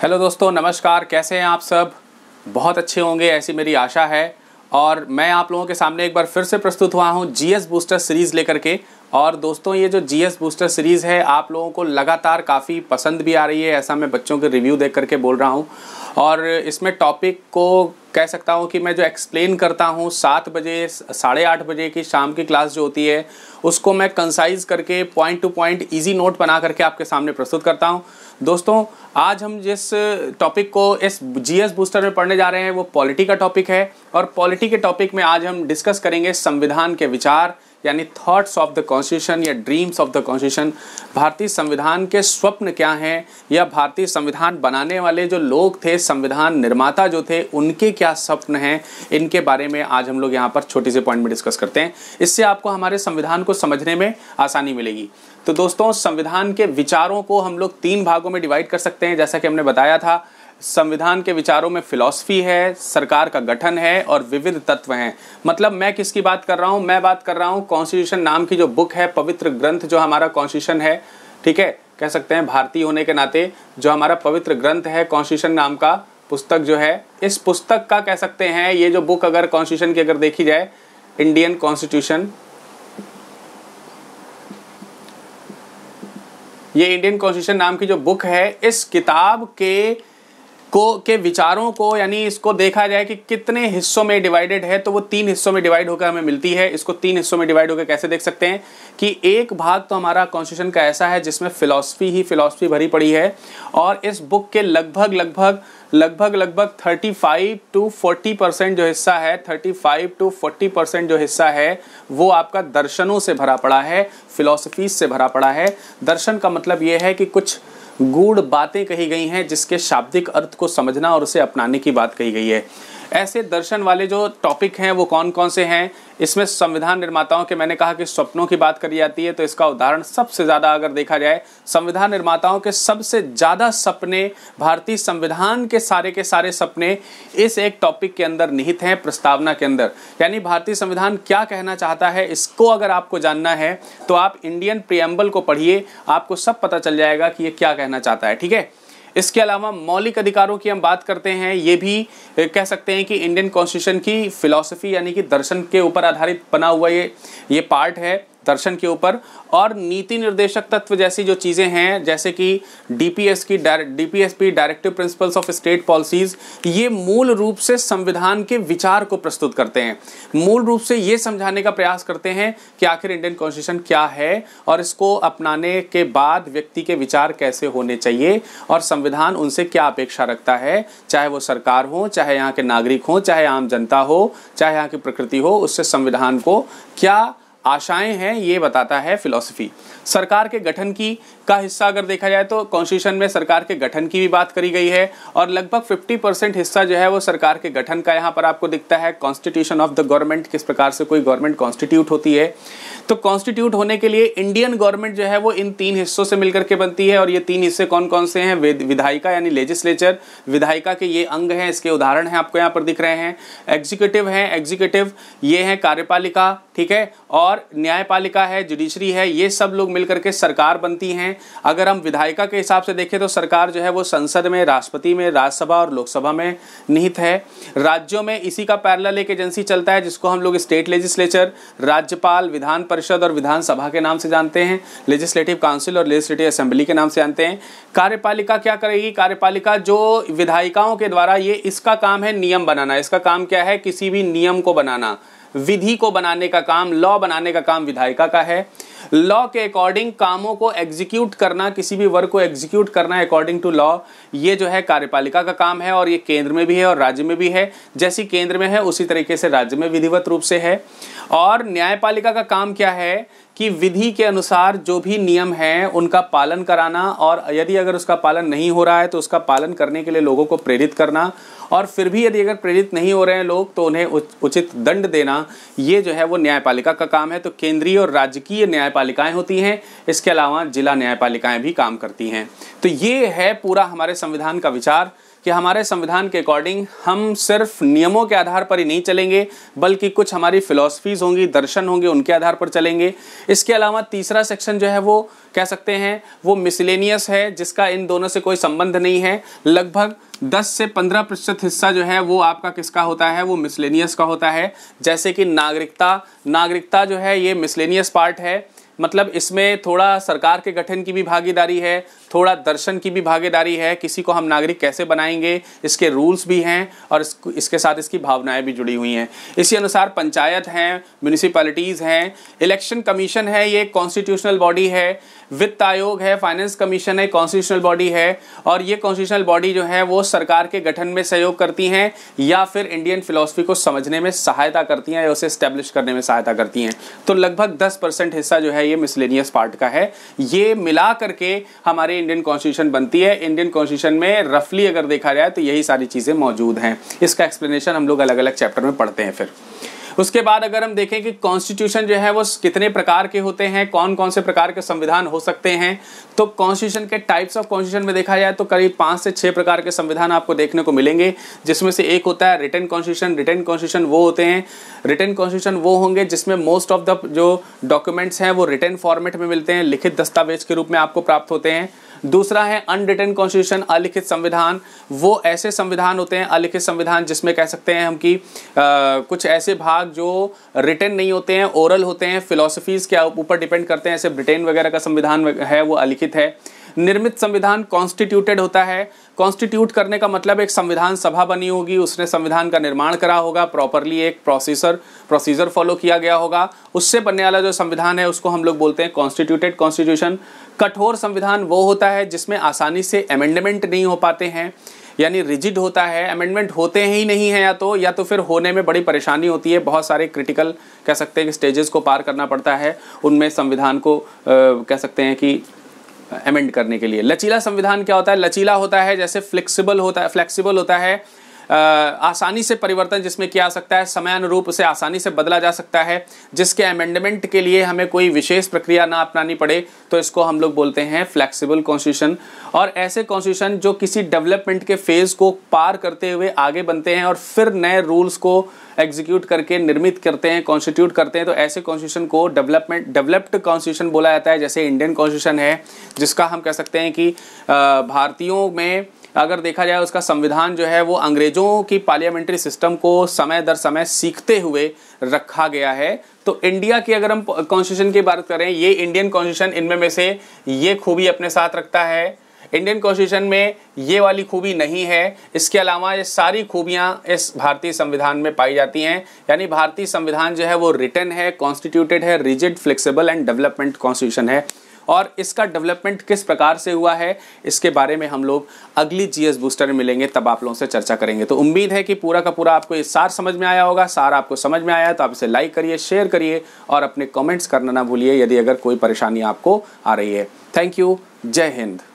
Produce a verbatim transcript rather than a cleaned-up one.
Hello दोस्तों, नमस्कार। कैसे हैं आप सब? बहुत अच्छे होंगे ऐसी मेरी आशा है। और मैं आप लोगों के सामने एक बार फिर से प्रस्तुत हुआ हूं जीएस बूस्टर सीरीज़ लेकर के। और दोस्तों, ये जो जीएस बूस्टर सीरीज़ है आप लोगों को लगातार काफ़ी पसंद भी आ रही है, ऐसा मैं बच्चों के रिव्यू देख करके बोल रहा हूँ। और इसमें टॉपिक को कह सकता हूँ कि मैं जो एक्सप्लेन करता हूँ सात बजे साढ़े आठ बजे की शाम की क्लास जो होती है उसको मैं कंसाइज करके point to point easy note बना करके आपके सामने प्रस्तुत करता हूँ। दोस्तों, आज हम जिस टॉपिक को इस जीएस बूस्टर में पढ़ने जा रहे हैं वो पॉलिटी का टॉपिक है। और पॉलिटी के टॉपिक में आज हम डिस्कस करेंगे संविधान के विचार, यानी थॉट्स ऑफ द कॉन्स्टिट्यूशन या ड्रीम्स ऑफ द कॉन्स्टिट्यूशन। भारतीय संविधान के स्वप्न क्या हैं, या भारतीय संविधान बनाने वाले जो लोग थे, संविधान निर्माता जो थे, उनके क्या स्वप्न हैं, इनके बारे में आज हम लोग यहाँ पर छोटी सी पॉइंट में डिस्कस करते हैं। इससे आपको हमारे संविधान को समझने में आसानी मिलेगी। तो दोस्तों, संविधान के विचारों को हम लोग तीन भागों में डिवाइड कर सकते हैं। जैसा कि हमने बताया था, संविधान के विचारों में फिलॉसफी है, सरकार का गठन है और विविध तत्व हैं। मतलब मैं किसकी बात कर रहा हूं? मैं बात कर रहा हूं कॉन्स्टिट्यूशन नाम की जो बुक है, पवित्र ग्रंथ जो हमारा कॉन्स्टिट्यूशन है, ठीक है, कह सकते हैं भारतीय होने के नाते जो हमारा पवित्र ग्रंथ है, कॉन्स्टिट्यूशन नाम का पुस्तक जो है, इस पुस्तक का कह सकते हैं ये जो बुक अगर कॉन्स्टिट्यूशन की अगर देखी जाए, इंडियन कॉन्स्टिट्यूशन, ये इंडियन कॉन्स्टिट्यूशन नाम की जो बुक है, इस किताब के को के विचारों को, यानी इसको देखा जाए कि कितने हिस्सों में डिवाइडेड है, तो वो तीन हिस्सों में डिवाइड होकर हमें मिलती है। इसको तीन हिस्सों में डिवाइड होकर कैसे देख सकते हैं कि एक भाग तो हमारा कॉन्स्टिट्यूशन का ऐसा है जिसमें फिलॉसफी ही फिलॉसफी भरी पड़ी है। और इस बुक के लगभग लगभग लगभग लगभग पैंतीस टू चालीस परसेंट जो हिस्सा है, पैंतीस टू चालीस परसेंट जो हिस्सा है वो आपका दर्शनों से भरा पड़ा है, फिलॉसफी से भरा पड़ा है। दर्शन का मतलब ये है कि कुछ गूढ़ बातें कही गई हैं जिसके शाब्दिक अर्थ को समझना और उसे अपनाने की बात कही गई है। ऐसे दर्शन वाले जो टॉपिक हैं वो कौन कौन से हैं? इसमें संविधान निर्माताओं के, मैंने कहा कि स्वप्नों की बात करी जाती है, तो इसका उदाहरण सबसे ज़्यादा अगर देखा जाए, संविधान निर्माताओं के सबसे ज़्यादा सपने, भारतीय संविधान के सारे के सारे सपने इस एक टॉपिक के अंदर निहित हैं, प्रस्तावना के अंदर। यानी भारतीय संविधान क्या कहना चाहता है, इसको अगर आपको जानना है तो आप इंडियन प्रियम्बल को पढ़िए, आपको सब पता चल जाएगा कि ये क्या कहना चाहता है, ठीक है। इसके अलावा मौलिक अधिकारों की हम बात करते हैं, ये भी कह सकते हैं कि इंडियन कॉन्स्टिट्यूशन की फिलॉसफी यानी कि दर्शन के ऊपर आधारित बना हुआ ये ये पार्ट है, दर्शन के ऊपर। और नीति निर्देशक तत्व जैसी जो चीज़ें हैं, जैसे कि डीपीएस की DPSP directive principles of state policies, ये मूल रूप से संविधान के विचार को प्रस्तुत करते हैं। मूल रूप से ये समझाने का प्रयास करते हैं कि आखिर इंडियन कॉन्स्टिट्यूशन क्या है और इसको अपनाने के बाद व्यक्ति के विचार कैसे होने चाहिए और संविधान उनसे क्या अपेक्षा रखता है, चाहे वो सरकार हो, चाहे यहाँ के नागरिक हो, चाहे आम जनता हो, चाहे यहाँ की प्रकृति हो, उससे संविधान को क्या आशाएं हैं ये बताता है फिलॉसफी। सरकार के गठन की का हिस्सा अगर देखा जाए तो कॉन्स्टिट्यूशन में सरकार के गठन की भी बात करी गई है, और लगभग पचास परसेंट हिस्सा जो है वो सरकार के गठन का यहाँ पर आपको दिखता है। कॉन्स्टिट्यूशन ऑफ द गवर्नमेंट, किस प्रकार से कोई गवर्नमेंट कॉन्स्टिट्यूट होती है। तो कॉन्स्टिट्यूट होने के लिए इंडियन गवर्नमेंट जो है वो इन तीन हिस्सों से मिलकर के बनती है। और ये तीन हिस्से कौन कौन से हैं? विधायिका यानी लेजिस्लेचर, विधायिका के ये अंग हैं, इसके उदाहरण हैं आपको यहाँ पर दिख रहे हैं। एग्जीक्यूटिव है, एग्जीक्यूटिव ये है कार्यपालिका, ठीक है, और न्यायपालिका है, जुडिशरी है, ये सब लोग मिलकर के सरकार बनती हैं। अगर हम विधायिका के हिसाब से देखें तो सरकार जो है वो संसद में, राष्ट्रपति में, राज्यसभा और लोकसभा में निहित है। राज्यों में इसी का पैरेलल एक एजेंसी चलता है जिसको हम लोग स्टेट लेजिस्लेचर, राज्यपाल, विधान परिषद और विधानसभा के नाम से जानते हैं, लेजिस्लेटिव काउंसिल और लेजिस्लेटिव असेंबली के नाम से जानते हैं। कार्यपालिका क्या करेगी? कार्यपालिका जो विधायिकाओं के द्वारा, ये इसका काम है नियम बनाना। इसका काम क्या है? किसी भी नियम को बनाना, विधि को बनाने का काम, लॉ बनाने का काम विधायिका का है। लॉ के अकॉर्डिंग कामों को एग्जीक्यूट करना, किसी भी वर्क को एग्जीक्यूट करना अकॉर्डिंग टू लॉ, ये जो है कार्यपालिका का काम है। और ये केंद्र में भी है और राज्य में भी है। जैसी केंद्र में है उसी तरीके से राज्य में विधिवत रूप से है। और न्यायपालिका का काम क्या है कि विधि के अनुसार जो भी नियम हैं उनका पालन कराना, और यदि अगर उसका पालन नहीं हो रहा है तो उसका पालन करने के लिए लोगों को प्रेरित करना, और फिर भी यदि अगर प्रेरित नहीं हो रहे हैं लोग तो उन्हें उचित दंड देना, ये जो है वो न्यायपालिका का काम है। तो केंद्रीय और राजकीय न्यायपालिकाएं होती हैं, इसके अलावा जिला न्यायपालिकाएं भी काम करती हैं। तो ये है पूरा हमारे संविधान का विचार। कि हमारे संविधान के अकॉर्डिंग हम सिर्फ नियमों के आधार पर ही नहीं चलेंगे, बल्कि कुछ हमारी फिलॉसफीज होंगी, दर्शन होंगे, उनके आधार पर चलेंगे। इसके अलावा तीसरा सेक्शन जो है वो कह सकते हैं वो मिसलेनियस है, जिसका इन दोनों से कोई संबंध नहीं है। लगभग दस से पंद्रह प्रतिशत हिस्सा जो है वो आपका किसका होता है, वो मिसलेनियस का होता है। जैसे कि नागरिकता, नागरिकता जो है ये मिसलेनियस पार्ट है, मतलब इसमें थोड़ा सरकार के गठन की भी भागीदारी है, थोड़ा दर्शन की भी भागीदारी है, किसी को हम नागरिक कैसे बनाएंगे इसके रूल्स भी हैं, और इस, इसके साथ इसकी भावनाएं भी जुड़ी हुई हैं। इसी अनुसार पंचायत हैं, म्यूनिसिपैलिटीज़ हैं, इलेक्शन कमीशन है, ये कॉन्स्टिट्यूशनल बॉडी है, वित्त आयोग है, फाइनेंस कमीशन है, कॉन्स्टिट्यूशनल बॉडी है, और ये कॉन्स्टिट्यूशनल बॉडी जो है वो सरकार के गठन में सहयोग करती हैं या फिर इंडियन फिलॉसफी को समझने में सहायता करती हैं या उसे एस्टेब्लिश करने में सहायता करती हैं। तो लगभग दस परसेंट हिस्सा जो है ये मिसलेनियस पार्ट का है। ये मिला करके हमारी इंडियन कॉन्स्टिट्यूशन बनती है। इंडियन कॉन्स्टिट्यूशन में रफली अगर देखा जाए तो यही सारी चीज़ें मौजूद हैं। इसका एक्सप्लेनेशन हम लोग अलग अलग चैप्टर में पढ़ते हैं। फिर उसके बाद अगर हम देखें कि कॉन्स्टिट्यूशन जो है वो कितने प्रकार के होते हैं, कौन कौन से प्रकार के संविधान हो सकते हैं, तो कॉन्स्टिट्यूशन के टाइप्स ऑफ कॉन्स्टिट्यूशन में देखा जाए तो करीब पाँच से छः प्रकार के संविधान आपको देखने को मिलेंगे, जिसमें से एक होता है रिटन कॉन्स्टिट्यूशन। रिटन कॉन्स्टिट्यूशन वो होते हैं रिटन कॉन्स्टिट्यूशन वो होंगे जिसमें मोस्ट ऑफ द जो डॉक्यूमेंट्स हैं वो रिटन फॉर्मेट में मिलते हैं, लिखित दस्तावेज के रूप में आपको प्राप्त होते हैं। दूसरा है अनरिटन कॉन्स्टिट्यूशन, अलिखित संविधान। वो ऐसे संविधान होते हैं, अलिखित संविधान, जिसमें कह सकते हैं हम कि कुछ ऐसे भाग जो रिटन नहीं होते हैं, ओरल होते हैं, फिलॉसफीज के ऊपर डिपेंड करते हैं, ऐसे ब्रिटेन वगैरह का संविधान है वो अलिखित है। निर्मित संविधान कॉन्स्टिट्यूटेड होता है। कॉन्स्टिट्यूट करने का मतलब एक संविधान सभा बनी होगी, उसने संविधान का निर्माण करा होगा, प्रॉपरली एक प्रोसीजर प्रोसीजर फॉलो किया गया होगा, उससे बनने वाला जो संविधान है उसको हम लोग बोलते हैं कॉन्स्टिट्यूटेड कॉन्स्टिट्यूशन। कठोर संविधान वो होता है जिसमें आसानी से अमेंडमेंट नहीं हो पाते हैं, यानी रिजिड होता है, अमेंडमेंट होते ही नहीं है, या तो या तो फिर होने में बड़ी परेशानी होती है, बहुत सारे क्रिटिकल कह सकते हैं कि स्टेजेस को पार करना पड़ता है उनमें संविधान को आ, कह सकते हैं कि अमेंड करने के लिए। लचीला संविधान क्या होता है? लचीला होता है जैसे फ्लेक्सिबल होता है फ्लेक्सिबल होता है आ, आसानी से परिवर्तन जिसमें किया जा सकता है, समयानुरूप उसे आसानी से बदला जा सकता है, जिसके अमेंडमेंट के लिए हमें कोई विशेष प्रक्रिया ना अपनानी पड़े, तो इसको हम लोग बोलते हैं फ्लेक्सिबल कॉन्स्टिट्यूशन। और ऐसे कॉन्स्टिट्यूशन जो किसी डेवलपमेंट के फेज को पार करते हुए आगे बनते हैं और फिर नए रूल्स को एग्जीक्यूट करके निर्मित करते हैं, कॉन्स्टिट्यूट करते हैं, तो ऐसे कॉन्स्टिट्यूशन को डेवलपमेंट डेवलप्ड कॉन्स्टिट्यूशन बोला जाता है। जैसे इंडियन कॉन्स्टिट्यूशन है, जिसका हम कह सकते हैं कि भारतीयों में अगर देखा जाए उसका संविधान जो है वो अंग्रेजों की पार्लियामेंट्री सिस्टम को समय दर समय सीखते हुए रखा गया है। तो इंडिया की अगर हम कॉन्स्टिट्यूशन की बात करें, ये इंडियन कॉन्स्टिट्यूशन इनमें में से ये खूबी अपने साथ रखता है। इंडियन कॉन्स्टिट्यूशन में ये वाली खूबी नहीं है, इसके अलावा ये सारी खूबियां इस भारतीय संविधान में पाई जाती हैं। यानी भारतीय संविधान जो है वो रिटन है, कॉन्स्टिट्यूटेड है, rigid, flexible and development constitution है। और इसका डेवलपमेंट किस प्रकार से हुआ है इसके बारे में हम लोग अगली जीएस बूस्टर में मिलेंगे, तब आप लोगों से चर्चा करेंगे। तो उम्मीद है कि पूरा का पूरा आपको ये सार समझ में आया होगा। सार आपको समझ में आया है तो आप इसे लाइक करिए, शेयर करिए और अपने कमेंट्स करना ना भूलिए यदि अगर कोई परेशानी आपको आ रही है। Thank you. जय हिंद।